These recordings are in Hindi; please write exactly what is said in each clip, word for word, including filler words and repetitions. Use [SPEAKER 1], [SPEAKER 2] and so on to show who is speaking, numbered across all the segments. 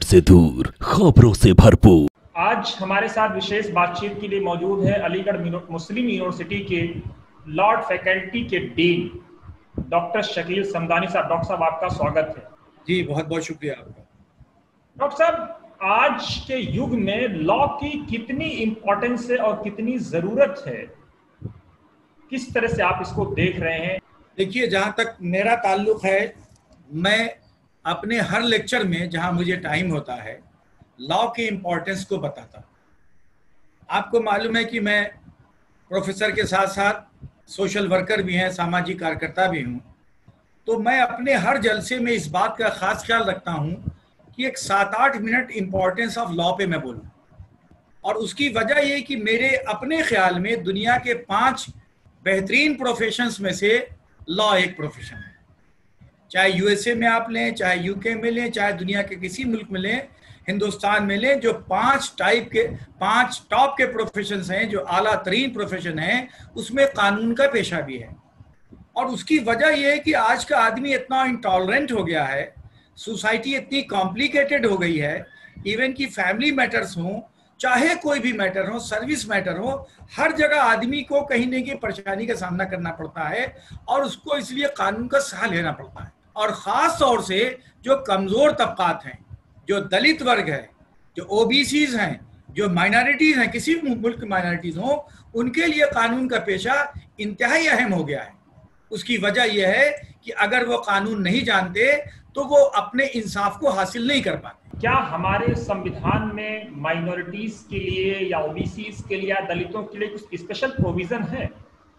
[SPEAKER 1] से दूर, खबरों से भरपूर।
[SPEAKER 2] आज हमारे साथ विशेष बातचीत के लिए मौजूद है अलीगढ़ मुस्लिम यूनिवर्सिटी के लॉर्ड फैकल्टी के डीन डॉक्टर शकील समदानी साहब। डॉक्टर साहब, आपका स्वागत है।
[SPEAKER 3] जी, बहुत बहुत शुक्रिया आपका।
[SPEAKER 2] डॉक्टर साहब, आज के युग में लॉ की कितनी इंपॉर्टेंस है और कितनी जरूरत है, किस तरह से आप इसको देख रहे हैं?
[SPEAKER 3] देखिए, जहाँ तक मेरा ताल्लुक है, मैं अपने हर लेक्चर में जहाँ मुझे टाइम होता है लॉ की इम्पोर्टेंस को बताता हूँ। आपको मालूम है कि मैं प्रोफेसर के साथ साथ सोशल वर्कर भी हैं, सामाजिक कार्यकर्ता भी हूँ। तो मैं अपने हर जलसे में इस बात का खास ख्याल रखता हूँ कि एक सात आठ मिनट इम्पोर्टेंस ऑफ लॉ पे मैं बोलूँ। और उसकी वजह ये कि मेरे अपने ख्याल में दुनिया के पांच बेहतरीन प्रोफेशंस में से लॉ एक प्रोफेशन है। चाहे यूएसए में आप लें, चाहे यूके में लें, चाहे दुनिया के किसी मुल्क में लें, हिंदुस्तान में लें, जो पांच टाइप के पांच टॉप के प्रोफेशंस हैं, जो आला तरीन प्रोफेशन हैं, उसमें कानून का पेशा भी है। और उसकी वजह यह है कि आज का आदमी इतना इंटॉलरेंट हो गया है, सोसाइटी इतनी कॉम्प्लिकेटेड हो गई है, इवन कि फैमिली मैटर्स हों, चाहे कोई भी मैटर हो, सर्विस मैटर हो, हर जगह आदमी को कहीं न कहीं परेशानी का सामना करना पड़ता है और उसको इसलिए कानून का सहारा लेना पड़ता है। और ख़ास तौर से जो कमज़ोर तबकात हैं, जो दलित वर्ग है, जो ओबीसीज हैं, जो माइनॉरिटीज़ हैं, किसी भी मुल्क की माइनॉरिटीज़ हों, उनके लिए कानून का पेशा इंतहाई अहम हो गया है। उसकी वजह यह है कि अगर वो कानून नहीं जानते तो वो अपने इंसाफ को हासिल नहीं कर पाते।
[SPEAKER 2] क्या हमारे संविधान में माइनॉरिटीज के लिए या ओबीसीज के लिए या दलितों के लिए कुछ स्पेशल प्रोविजन है?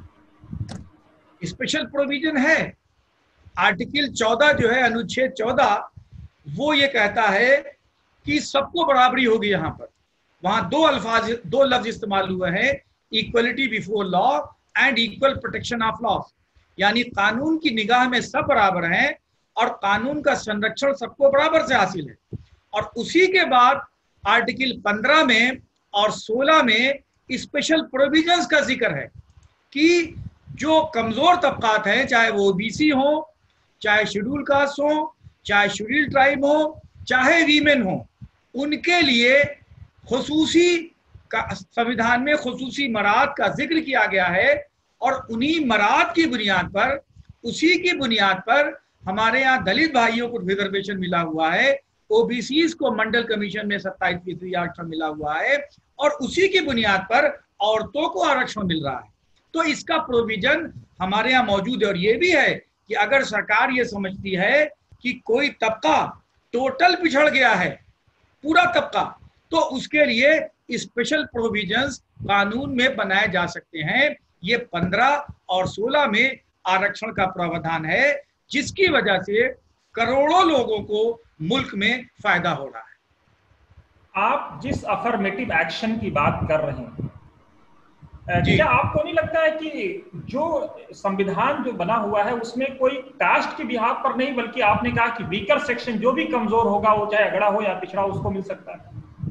[SPEAKER 3] स्पेशल प्रोविजन है। आर्टिकल चौदह जो है, अनुच्छेद चौदह, वो ये कहता है कि सबको बराबरी होगी। यहाँ पर वहां दो अल्फाज दो लफ्ज इस्तेमाल हुए हैं, equality before law and equal protection of law. यानी कानून की निगाह में सब बराबर हैं और कानून का संरक्षण सबको बराबर से हासिल है। और उसी के बाद आर्टिकल पंद्रह में और सोलह में स्पेशल प्रोविजंस का जिक्र है कि जो कमजोर तबकात हैं, चाहे वो ओबीसी हो, चाहे शेड्यूल कास्ट हो, चाहे शेड्यूल ट्राइब हो, चाहे वीमेन हो, उनके लिए खुसूसी का संविधान में खुसूसी मराद का जिक्र किया गया है। और उन्हीं मराद की बुनियाद पर, उसी की बुनियाद पर हमारे यहाँ दलित भाइयों को रिजर्वेशन मिला हुआ है, ओबीसीज को मंडल कमीशन में सत्ताईस फीसदी आरक्षण मिला हुआ है, और उसी की बुनियाद पर औरतों को आरक्षण मिल रहा है। तो इसका प्रोविजन हमारे यहाँ मौजूद है। और ये भी है कि अगर सरकार ये समझती है कि कोई तबका टोटल पिछड़ गया है, पूरा तबका, तो उसके लिए स्पेशल प्रोविजंस कानून में बनाए जा सकते हैं। ये पंद्रह और सोलह में आरक्षण का प्रावधान है, जिसकी वजह से करोड़ों लोगों को मुल्क में फायदा हो रहा है।
[SPEAKER 2] आप जिस अफर्मेटिव एक्शन की बात कर रहे हैं, क्या आपको नहीं लगता है कि जो संविधान जो बना हुआ है उसमें कोई कास्ट के बिहाफ पर नहीं, बल्कि आपने कहा कि वीकर सेक्शन जो भी कमजोर होगा, वो चाहे अगड़ा हो या पिछड़ा, उसको मिल सकता है?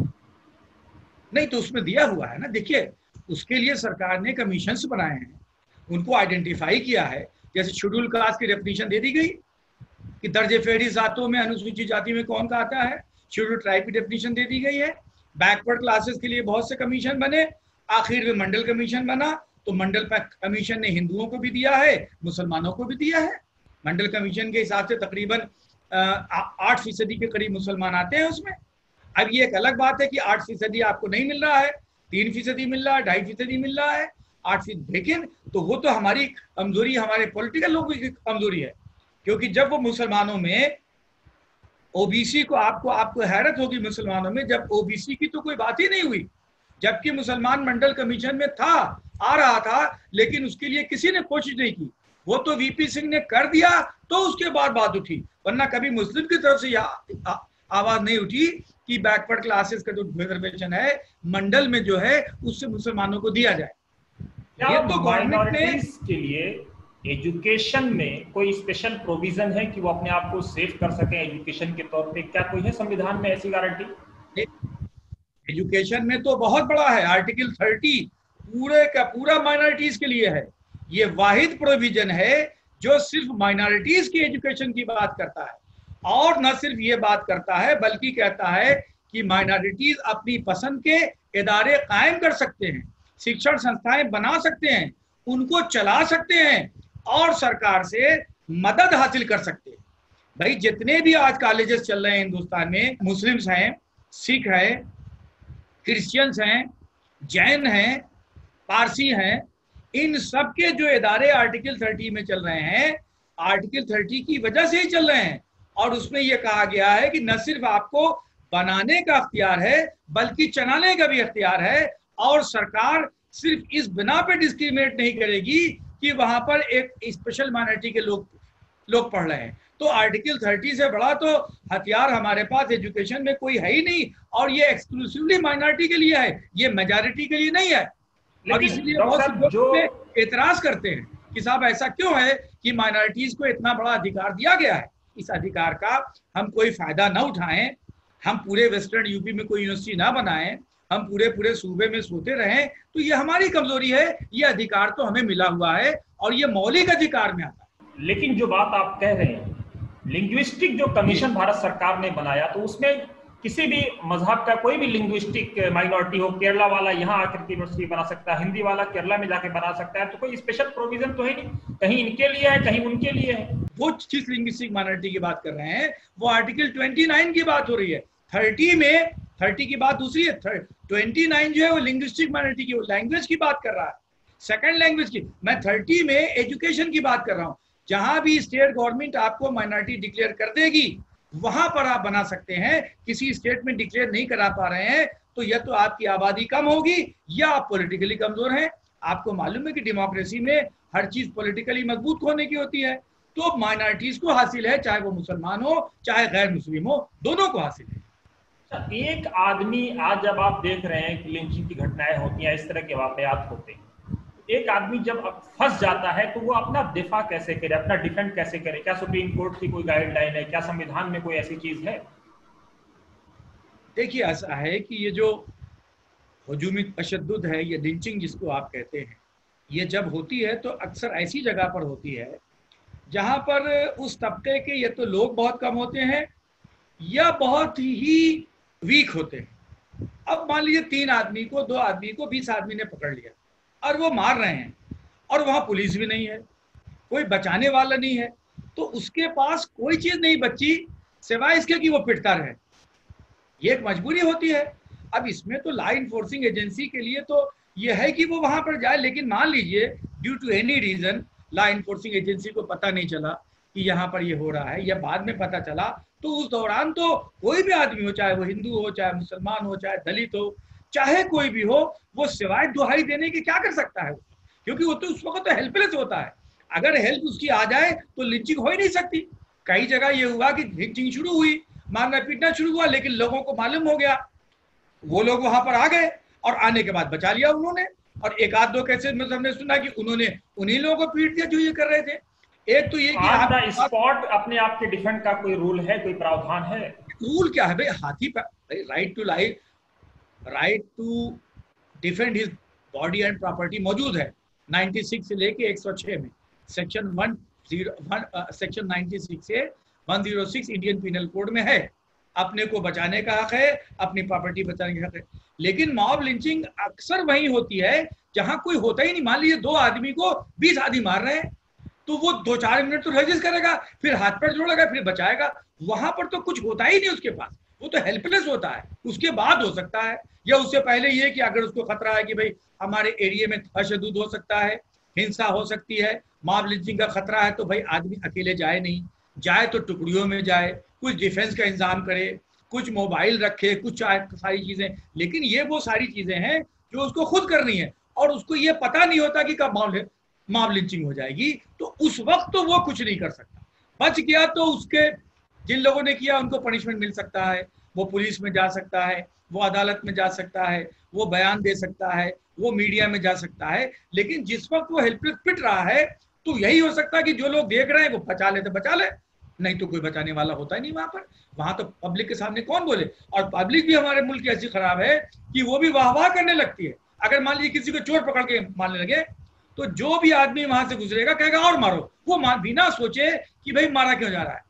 [SPEAKER 3] नहीं, तो उसमें दिया हुआ है ना। देखिए, उसके लिए सरकार ने कमीशंस बनाए हैं, उनको आइडेंटिफाई किया है। जैसे शेड्यूल कास्ट की डेफिनेशन दे दी गई कि दर्जे फेरी जातों में अनुसूचित जाति में कौन आता है, शेड्यूल ट्राइब की डेफिनेशन दे दी गई है। बैकवर्ड क्लासेस के लिए बहुत से कमीशन बने, आखिर में मंडल कमीशन बना। तो मंडल कमीशन ने हिंदुओं को भी दिया है, मुसलमानों को भी दिया है। मंडल कमीशन के हिसाब से तकरीबन आठ फीसदी के करीब मुसलमान आते हैं उसमें। अब ये एक अलग बात है कि आठ फीसदी आपको नहीं मिल रहा है, तीन फीसदी मिल रहा है, ढाई फीसदी मिल रहा है, आठ फीसदी। लेकिन तो वो तो हमारी कमजोरी, हमारे पॉलिटिकल लोगों की कमजोरी है। क्योंकि जब वो मुसलमानों में ओबीसी को, आपको आपको हैरत होगी, मुसलमानों में जब ओबीसी की तो कोई बात ही नहीं हुई, जबकि मुसलमान मंडल कमीशन में था, आ रहा था, लेकिन उसके लिए किसी ने कोशिश नहीं की। वो तो वीपी सिंह ने कर दिया तो उसके बाद बात उठी, वरना कभी मुस्लिम की तरफ से आवाज नहीं उठी कि बैकवर्ड क्लासेस का जो रिजर्वेशन है मंडल में जो है उससे मुसलमानों को दिया जाए।
[SPEAKER 2] ये तो गवर्नमेंट ने के लिए एजुकेशन में कोई स्पेशल प्रोविजन है कि वो अपने आप को सेव कर सके एजुकेशन के तौर पे? क्या कोई है संविधान में ऐसी गारंटी?
[SPEAKER 3] एजुकेशन में तो बहुत बड़ा है। आर्टिकल तीस पूरे का पूरा माइनॉरिटीज के लिए है। ये वाहिद प्रोविजन है जो सिर्फ माइनॉरिटीज की एजुकेशन की बात करता है। और न सिर्फ ये बात करता है बल्कि कहता है कि माइनॉरिटीज अपनी पसंद के इदारे कायम कर सकते हैं, शिक्षण संस्थाएं बना सकते हैं, उनको चला सकते हैं और सरकार से मदद हासिल कर सकते हैं। भाई जितने भी आज कॉलेजेस चल रहे हैं हिंदुस्तान में, मुस्लिम्स हैं, सिख हैं, क्रिश्चियंस हैं, जैन हैं, पारसी हैं, इन सब के जो इदारे आर्टिकल थर्टी में चल रहे हैं, आर्टिकल थर्टी की वजह से ही चल रहे हैं। और उसमें यह कहा गया है कि न सिर्फ आपको बनाने का अख्तियार है बल्कि चलाने का भी अख्तियार है, और सरकार सिर्फ इस बिना पे डिस्क्रिमिनेट नहीं करेगी कि वहां पर एक स्पेशल माइनॉरिटी के लोग लोग पढ़ रहे हैं। तो आर्टिकल थर्टी से बड़ा तो हथियार हमारे पास एजुकेशन में कोई है ही नहीं, और ये एक्सक्लूसिवली माइनॉरिटी के लिए है, ये मेजॉरिटी के लिए नहीं है। और इसलिए बहुत से लोग जो एतराज करते हैं कि साहब ऐसा क्यों है कि माइनॉरिटीज को इतना बड़ा अधिकार दिया गया है, इस अधिकार का हम कोई फायदा ना उठाएं, हम पूरे वेस्टर्न यूपी में कोई यूनिवर्सिटी ना बनाएं, हम पूरे पूरे सूबे में सोते रहें, तो ये हमारी कमजोरी है। ये अधिकार तो हमें मिला हुआ है और ये मौलिक अधिकार में आता है।
[SPEAKER 2] लेकिन जो बात आप कह रहे हैं, लिंग्विस्टिक जो कमीशन भारत सरकार ने बनाया, तो उसमें किसी भी मजहब का कोई भी लिंग्विस्टिक माइनॉरिटी हो, केरला वाला यहाँ आकर के यूनिवर्सिटी बना सकता है, हिंदी वाला केरला में जाके बना सकता है, तो कोई स्पेशल प्रोविजन तो है नहीं, कहीं इनके लिए है कहीं उनके लिए है।
[SPEAKER 3] वो जिस लिंग्विस्टिक माइनॉरिटी की बात कर रहे हैं वो आर्टिकल उनतीस की बात हो रही है। तीस में तीस की बात दूसरी है, उनतीस जो है वो लिंग्विस्टिक माइनॉरिटी की, वो लैंग्वेज की बात कर रहा है, सेकंड लैंग्वेज की। मैं तीस में एजुकेशन की बात कर रहा हूँ। जहां भी स्टेट गवर्नमेंट आपको माइनॉरिटी डिक्लेयर कर देगी वहां पर आप बना सकते हैं। किसी स्टेट में डिक्लेयर नहीं करा पा रहे हैं तो या तो आपकी आबादी कम होगी या आप पॉलिटिकली कमजोर हैं। आपको मालूम है कि डेमोक्रेसी में हर चीज पॉलिटिकली मजबूत होने की होती है, तो माइनॉरिटीज को हासिल है, चाहे वो मुसलमान हो चाहे गैर मुस्लिम हो, दोनों को हासिल है।
[SPEAKER 2] एक आदमी, आज जब आप देख रहे हैं कि लिंचिंग की घटनाएं होती हैं, इस तरह के वाकयात होते हैं, एक आदमी जब फंस जाता है तो वो अपना दिफा कैसे करे, अपना डिफेंड कैसे करे? क्या सुप्रीम कोर्ट की कोई गाइडलाइन है? क्या संविधान में कोई ऐसी चीज है?
[SPEAKER 3] देखिए ऐसा है कि ये जो हुजूमी तशद्दुद है, ये लिंचिंग जिसको आप कहते हैं, ये जब होती है तो अक्सर ऐसी जगह पर होती है जहां पर उस तबके के या तो लोग बहुत कम होते हैं या बहुत ही वीक होते हैं। अब मान लीजिए तीन आदमी को, दो आदमी को बीस आदमी ने पकड़ लिया और वो मार रहे हैं और वहां पुलिस भी नहीं है, कोई बचाने वाला नहीं है, तो उसके पास कोई चीज नहीं बची सिवाय इसके कि वो पिटता रहे। ये एक मजबूरी होती है। अब इसमें तो लॉ इन्फोर्सिंग एजेंसी के लिए तो ये है कि वो वहां पर जाए, लेकिन मान लीजिए due to any reason law enforcing agency को पता नहीं चला कि यहाँ पर ये हो रहा है, या बाद में पता चला, तो उस दौरान तो कोई भी आदमी हो, चाहे वो हिंदू हो, चाहे मुसलमान हो, चाहे दलित हो, चाहे कोई भी हो, वो सिवाय दुहाई देने के क्या कर सकता है? क्योंकि वो तो उस वक्त तो हेल्पलेस होता है। अगर हेल्प उसकी आ जाए तो लिंचिंग हो ही नहीं सकती। कई जगह ये हुआ कि लिंचिंग शुरू हुई, मारना पीटना शुरू हुआ, लेकिन लोगों को मालूम हो गया, वो लोग वहां पर आ गए और आने के बाद बचा लिया उन्होंने। और एक आध दो कैसे मतलब हमने सुना कि उन्होंने उन्हीं लोगों को पीट दिया जो ये कर रहे थे। एक तो ये कि आप
[SPEAKER 2] स्पॉट अपने आप के डिफेंड का कोई रूल है, कोई प्रावधान है?
[SPEAKER 3] रूल क्या है भाई? हाथी right to life, right to defend his body and property मौजूद है छियानवे से लेके एक सौ छह में, सेक्शन वन जीरो सेक्शन छियानवे से एक सौ छह इंडियन पिनल कोड में है। अपने को बचाने का हक है, अपनी प्रॉपर्टी बचाने का हक है। लेकिन मॉब लिंचिंग अक्सर वही होती है जहां कोई होता ही नहीं। मान लीजिए दो आदमी को बीस आदमी मार रहे हैं, तो वो दो चार मिनट तो रजिस्ट करेगा, फिर हाथ पैर जोड़ेगा, फिर बचाएगा। वहां पर तो कुछ होता ही नहीं उसके पास, वो तो हेल्पलेस होता है। उसके बाद हो सकता है, या उससे पहले ये कि अगर उसको खतरा है कि भाई हमारे एरिया में तशद्दुद हो सकता है, हिंसा हो सकती है, मॉब लिंचिंग का खतरा है, तो भाई आदमी अकेले जाए नहीं, जाए तो टुकड़ियों में जाए, कुछ डिफेंस का इंतजाम करे, कुछ मोबाइल रखे, कुछ सारी चीजें। लेकिन ये वो सारी चीजें हैं जो उसको खुद करनी है, और उसको ये पता नहीं होता कि कब मॉब मॉब लिंचिंग हो जाएगी, तो उस वक्त तो वो कुछ नहीं कर सकता। बच गया तो उसके जिन लोगों ने किया उनको पनिशमेंट मिल सकता है, वो पुलिस में जा सकता है, वो अदालत में जा सकता है, वो बयान दे सकता है, वो मीडिया में जा सकता है। लेकिन जिस वक्त वो हेल्पलेस पिट रहा है, तो यही हो सकता है कि जो लोग देख रहे हैं वो बचा ले तो बचा ले, नहीं तो कोई बचाने वाला होता ही नहीं वहां पर। वहां तो पब्लिक के सामने कौन बोले? और पब्लिक भी हमारे मुल्क की ऐसी खराब है कि वो भी वाह वाह करने लगती है। अगर मान लीजिए किसी को चोर पकड़ के मारने लगे, तो जो भी आदमी वहां से गुजरेगा कहेगा और मारो, वो बिना सोचे कि भाई मारा क्यों जा रहा है।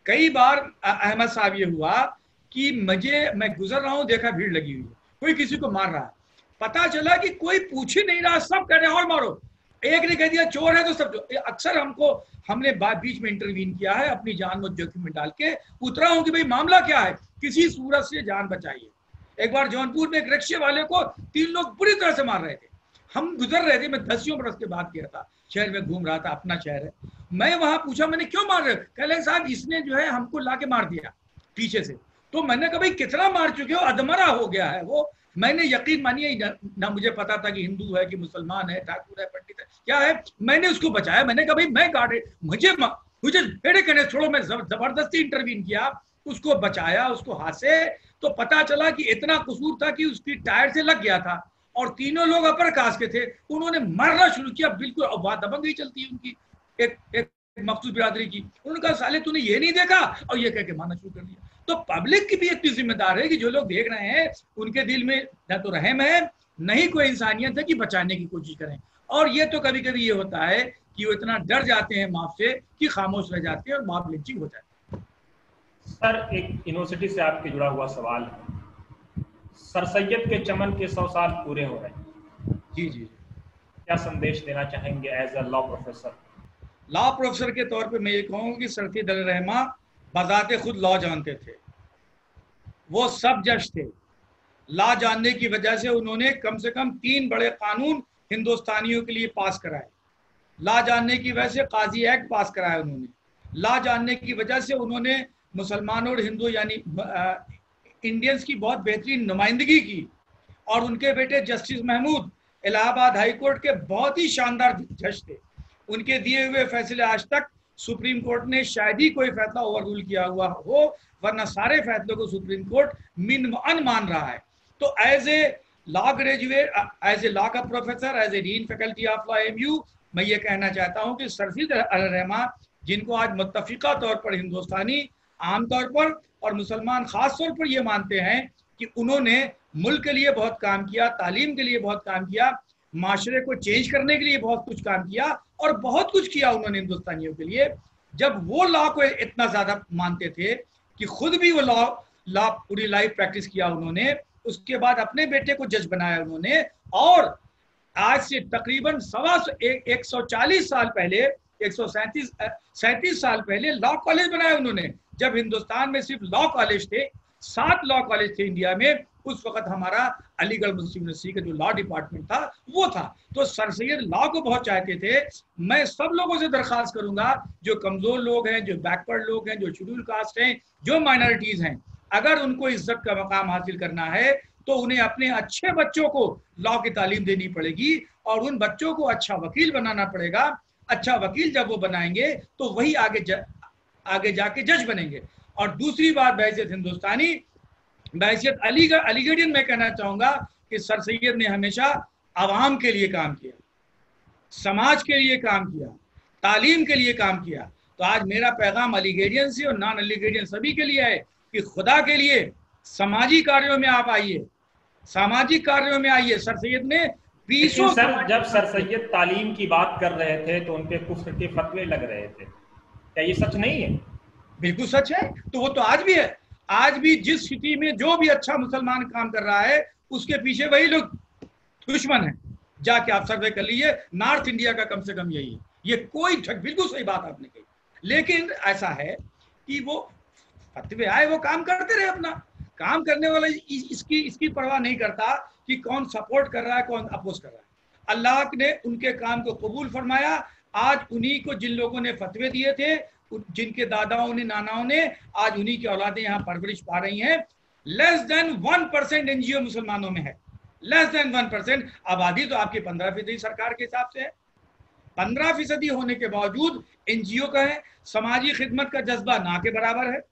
[SPEAKER 3] कई बार अहमद साहब ये हुआ कि मुझे, मैं गुजर रहा हूँ, देखा भीड़ लगी हुई है, कोई किसी को मार रहा है, पता चला कि कोई पूछ ही नहीं रहा, सब कह रहे हैं और मारो, एक ने कह दिया चोर है तो सब चोर। अक्सर हमको, हमने बीच में इंटरवीन किया है, अपनी जान को जोखिम में डाल के उतरा हूं कि भाई मामला क्या है, किसी सूरत से जान बचाइए। एक बार जौनपुर में एक रिक्शे वाले को तीन लोग बुरी तरह से मार रहे थे, हम गुजर रहे थे, मैं दसियों बरस के बाद गया था, शहर में घूम रहा था, अपना शहर है, मैं वहां पूछा मैंने क्यों मार रहे, कह रहे साहब इसने जो है हमको ला के मार दिया पीछे से। तो मैंने कहा भाई कितना मार चुके हो, अधमरा हो गया है वो। मैंने यकीन मानिए ना, ना मुझे पता था कि हिंदू है कि मुसलमान है, ठाकुर है, पंडित है, क्या है, मैंने उसको बचाया। मैंने कहा भाई मैं गाड़े, मुझे मुझे पेड़े कहने छोड़ो, मैं जबरदस्ती इंटरवीन किया, उसको बचाया, उसको हाथ से। तो पता चला कि इतना कसूर था कि उसकी टायर से लग गया था, और तीनों लोग अपर कास्ट के थे, उन्होंने मारना शुरू किया, बिल्कुल बात दबंग ही चलती है उनकी, एक एक मखसूस बिरादरी की। उन्होंने कहा साले तूने ये नहीं देखा, और ये कह के मारना शुरू कर दिया। तो पब्लिक की भी इतनी जिम्मेदार है कि जो लोग देख रहे हैं उनके दिल में न तो रहम है, नहीं कोई इंसानियत है कि बचाने की कोशिश करें। और ये तो कभी कभी ये होता है कि वो इतना डर जाते हैं माफ से कि खामोश रह जाते हैं और माफ लिंचिंग हो जाती है।
[SPEAKER 2] सर, एक यूनिवर्सिटी से आपके जुड़ा हुआ सवाल है, सर सैयद के चमन के सौ साल पूरे हो रहे हैं,
[SPEAKER 3] जी जी,
[SPEAKER 2] क्या संदेश देना चाहेंगे as a law professor?
[SPEAKER 3] Law professor के तौर पे मैं ये कहूँगा कि सर सैयद अली रहमा बजाते खुद लॉ जानते थे, वो सब जज थे। लॉ जानने की वजह से उन्होंने कम से कम तीन बड़े कानून हिंदुस्तानियों के लिए पास कराए। लॉ जानने की वजह से काजी एक्ट पास कराया उन्होंने। लॉ जानने की वजह से उन्होंने मुसलमानों और हिंदू यानी इंडियंस की बहुत बेहतरीन नुमाइंदगी की। और उनके बेटे justice Mahmood Allahabad high court के बहुत ही शानदार जज थे। उनके दिए हुए फैसले आज तक सुप्रीम कोर्ट ने शायद ही कोई फैसला ओवर रूल किया हुआ हो, वरना सारे फैसलों को सुप्रीम कोर्ट मिन अन मान रहा है। तो as a law graduate, as a law का professor, as a dean faculty of law MU, मैं ये कहना चाहता हूँ कि सर सैयद अली रहमा, जिनको आज मुत्तफिका तौर पर हिंदुस्तानी आमतौर पर और मुसलमान खास तौर पर ये मानते हैं कि उन्होंने मुल्क के लिए बहुत काम किया, तालीम के लिए बहुत काम किया, माशरे को चेंज करने के लिए बहुत कुछ काम किया, और बहुत कुछ किया उन्होंने हिंदुस्तानियों के लिए। जब वो लॉ को इतना ज्यादा मानते थे कि खुद भी वो लॉ लॉ पूरी लाइफ प्रैक्टिस किया उन्होंने, उसके बाद अपने बेटे को जज बनाया उन्होंने। और आज से तकरीबन सवा एक, एक सौ चालीस साल पहले, एक सौ सैंतीस सैंतीस साल पहले लॉ कॉलेज बनाया उन्होंने। जब हिंदुस्तान में सिर्फ लॉ कॉलेज थे, सात लॉ कॉलेज थे इंडिया में, उस वक्त हमारा अलीगढ़ मुस्लिम यूनिवर्सिटी का जो लॉ डिपार्टमेंट था वो था। तो सर सैयद लॉ को बहुत चाहते थे। मैं सब लोगों से दरख्वास्त करूंगा, जो कमजोर लोग हैं, जो बैकवर्ड लोग हैं, जो शेड्यूल कास्ट हैं, जो माइनॉरिटीज हैं, अगर उनको इज्जत का मकाम हासिल करना है तो उन्हें अपने अच्छे बच्चों को लॉ की तालीम देनी पड़ेगी, और उन बच्चों को अच्छा वकील बनाना पड़ेगा। अच्छा वकील जब वो बनाएंगे तो वही आगे ज, आगे जाके जज बनेंगे। और दूसरी बात, बहैसियत हिंदुस्तानी, बहैसियत अलीगढ़ अलीगढ़ियन, मैं कहना चाहूंगा कि सर सैयद ने हमेशा आवाम के लिए काम किया, समाज के लिए काम किया, तालीम के लिए काम किया। तो आज मेरा पैगाम अलीगढ़ियन से और नॉन अलीगढ़ियन सभी के लिए है कि खुदा के लिए समाजी कार्यों में आप आइए, सामाजिक कार्यों में आइए। सर सैयद ने बीसों
[SPEAKER 2] सर, जब सर सैयद तालीम की बात कर रहे थे तो उनके कुफ्र के फतवे लग रहे थे, क्या ये सच नहीं है?
[SPEAKER 3] बिल्कुल सच है। तो वो तो आज भी है। आज भी जिस सिटी में जो भी अच्छा मुसलमान काम कर रहा है, उसके पीछे वही लोग दुश्मन है। जाके आप सर्वे कर लीजिए, नॉर्थ इंडिया का कम से कम यही है। ये कोई ठग, बिल्कुल सही बात आपने कही। लेकिन ऐसा है कि वो फतवे आए, वो काम करते रहे, अपना काम करने वाला इसकी इसकी परवाह नहीं करता कि कौन सपोर्ट कर रहा है, कौन अपोज कर रहा है। अल्लाह ने उनके काम को कबूल फरमाया। आज उन्हीं को, जिन लोगों ने फतवे दिए थे, जिनके दादाओं ने, नानाओं ने, आज उन्हीं की औलादें यहाँ परवरिश पा रही हैं। Less than one percent NGO मुसलमानों में है, लेस देन वन परसेंट। आबादी तो आपकी पंद्रह फीसदी सरकार के हिसाब से है। पंद्रह फीसदी होने के बावजूद एनजीओ का है, समाजी खिदमत का जज्बा ना के बराबर है।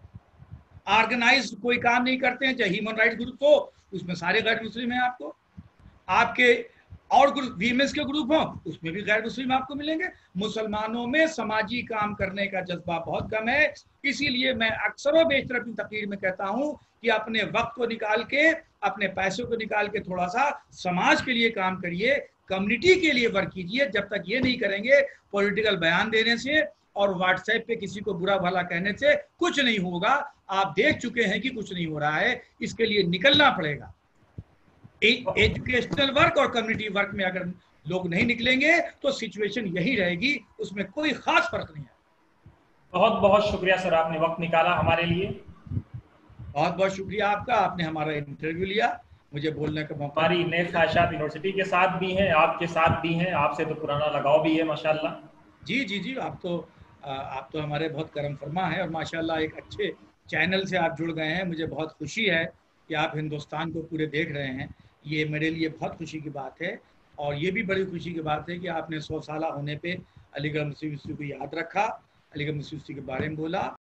[SPEAKER 3] ऑर्गेनाइज कोई काम नहीं करते हैं, चाहे ह्यूमन राइट्स ग्रुप हो, उसमें सारे गैर मुस्लिम हैं। आपको आपके और ग्रुप, वीएमएस के ग्रुप हो, उसमें भी गैर मुस्लिम आपको मिलेंगे। मुसलमानों में समाजी काम करने का जज्बा बहुत कम है। इसीलिए मैं अक्सर बेशतर अपनी तकरीर में कहता हूं कि अपने वक्त को निकाल के, अपने पैसों को निकाल के थोड़ा सा समाज के लिए काम करिए, कम्युनिटी के लिए वर्क कीजिए। जब तक ये नहीं करेंगे, पॉलिटिकल बयान देने से और व्हाट्सएप पे किसी को बुरा भला कहने से कुछ नहीं होगा। आप देख चुके हैं कि कुछ नहीं हो रहा है, इसके लिए निकलना पड़ेगा। एजुकेशनल वर्क और कम्युनिटी वर्क में अगर लोग नहीं निकलेंगे तो सिचुएशन यही रहेगी, उसमें कोई खास फर्क नहीं है।
[SPEAKER 2] बहुत बहुत शुक्रिया सर, आपने वक्त निकाला हमारे लिए।
[SPEAKER 3] बहुत बहुत शुक्रिया आपका, आपने हमारा इंटरव्यू लिया, मुझे बोलने का मौका।
[SPEAKER 2] हमारी नए ख्वाहिशात यूनिवर्सिटी के साथ भी हैं, आपके साथ भी हैं, आपसे तो पुराना लगाव भी है माशाल्लाह।
[SPEAKER 3] जी जी जी, आप तो आप तो हमारे बहुत करम फरमा है और माशाल्लाह एक अच्छे चैनल से आप जुड़ गए हैं। मुझे बहुत खुशी है कि आप हिंदुस्तान को पूरे देख रहे हैं, ये मेरे लिए बहुत खुशी की बात है। और ये भी बड़ी खुशी की बात है कि आपने सौ साल होने पे अलीगढ़ मुस्लिम यूनिवर्सिटी को याद रखा, अलीगढ़ मुस्लिम यूनिवर्सिटी के बारे में बोला।